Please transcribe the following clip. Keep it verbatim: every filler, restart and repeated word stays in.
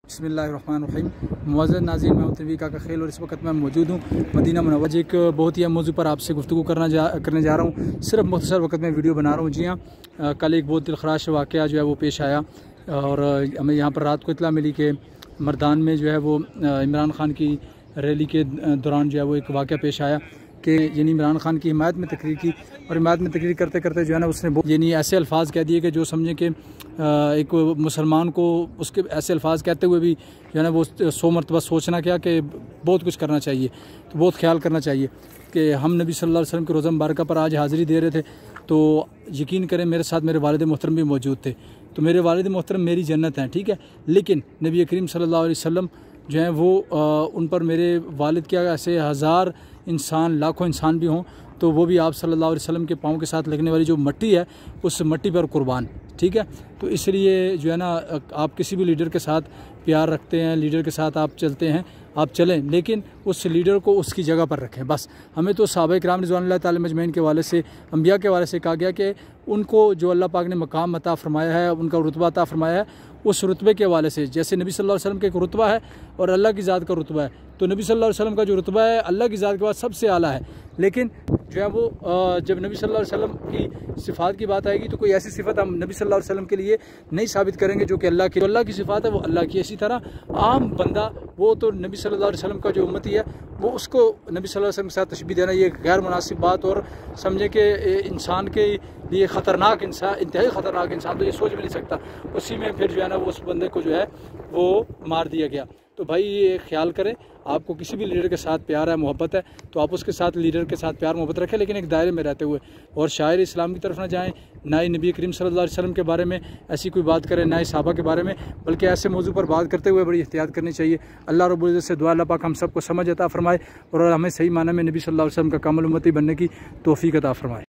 बिस्मिल्लाहिर्रहमानिर्रहीम। मुअज़्ज़ज़ नाज़रीन, मैं तनवीर काका खेल और इस वक्त मैं मौजूद हूँ मदीना मुनव्वरा। एक बहुत ही अहम मौजू पर आपसे गुफ्तगू करना जा करने जा रहा हूँ। सिर्फ मुख्तसर वक्त में वीडियो बना रहा हूँ। जी हाँ, कल एक बहुत दिलखराश वाक़या जो है वो पेश आया और हमें यहाँ पर रात को इतला मिली कि मर्दान में जो है वो इमरान खान की रैली के दौरान जो है वो एक वाक़या पेश आया कि यानी इमरान खान की हिमायत में तकरीर की और हिमायत में तकरीर करते करते जो है ना उसने यानी ऐसे अल्फाज कह दिए कि जो समझे कि एक मुसलमान को उसके ऐसे अल्फाज कहते हुए भी जो है ना वो सौ मरतबा सोचना क्या कि बहुत कुछ करना चाहिए, तो बहुत ख्याल करना चाहिए कि हम नबी सल्लल्लाहु अलैहि वसल्लम के रोज़ा मुबारक पर आज हाज़िरी दे रहे थे। तो यकीन करें मेरे साथ मेरे वालिद मोहतरम भी मौजूद थे। तो मेरे वालिद मोहतरम मेरी जन्नत हैं, ठीक है, लेकिन नबी करीम सल्लल्लाहु अलैहि वसल्लम जो हैं वो आ, उन पर मेरे वालिद क्या ऐसे हज़ार इंसान लाखों इंसान भी हों तो वो भी आप सल्लल्लाहु अलैहि वसल्लम के पाँव के साथ लगने वाली जो मिट्टी है उस मिट्टी पर कुर्बान, ठीक है। तो इसलिए जो है ना आप किसी भी लीडर के साथ प्यार रखते हैं, लीडर के साथ आप चलते हैं, आप चलें, लेकिन उस लीडर को उसकी जगह पर रखें। बस हमें तो सहाबा किराम रिज़वानुल्लाह ताला मजमईन के वाले से, अंबिया के वाले से कहा गया कि उनको जो अल्लाह पाक ने मकाम अता फरमाया है, उनका रुतबा अता फरमाया है, उस रुतबे के हवाले से जैसे नबी सल्लल्लाहु अलैहि वसल्लम का एक रुतबा है और अल्लाह की ज़ात का रुतबा है, तो नबी सल्लल्लाहु अलैहि वसल्लम का जो रुतबा है अल्लाह की ज़ात के बाद सबसे आला है। लेकिन जो है वो जब नबी सल्लल्लाहु अलैहि वसल्लम की सिफ़ात की बात आएगी तो कोई ऐसी सिफ़त हम नबी सल्लल्लाहु अलैहि वसल्लम के लिए नहीं साबित करेंगे जो कि अल्लाह की अल्लाह की सिफ़ात है वो अल्लाह की। इसी तरह आम बंदा वो तो नबी सल्लल्लाहु अलैहि वसल्लम का जो उम्मती है वो उसको नबी सल्लल्लाहु अलैहि वसल्लम के साथ तशबीह देना ये गैर मुनासिब बात और समझे कि इंसान के लिए ख़तरनाक इंसान, इंतहाई ख़तरनाक इंसान तो ये सोच भी नहीं सकता। उसी में फिर जो है ना वो उस बंदे को जो है वो मार दिया गया। तो भाई ये ख्याल करें, आपको किसी भी लीडर के साथ प्यार है, मोहब्बत है, तो आप उसके साथ लीडर के साथ प्यार मोहब्बत रखें, लेकिन एक दायरे में रहते हुए, और शायर इस्लाम की तरफ ना जाएं, ना ही नबी करीम सल्लल्लाहु अलैहि वसल्लम के बारे में ऐसी कोई बात करें, ना ही सहाबा के बारे में, बल्कि ऐसे मौजू पर बात करते हुए बड़ी एहतियात करनी चाहिए। अल्लाह रब्बुल इज़्ज़त से दुआ अल्लाह पाक हम सबको समझ अता फरमाए और हमें सही माने में नबी सल्लल्लाहु अलैहि वसल्लम का कामिल उम्मती बनने की तौफीक अता फरमाए।